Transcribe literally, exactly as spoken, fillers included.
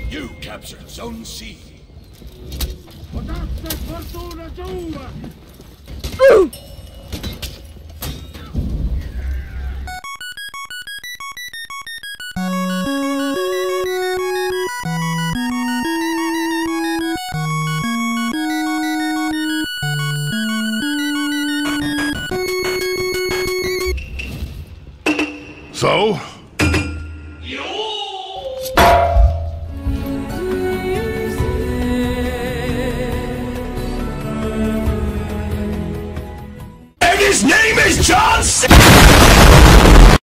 You captured Zone C. Potasse fortuna sua! So,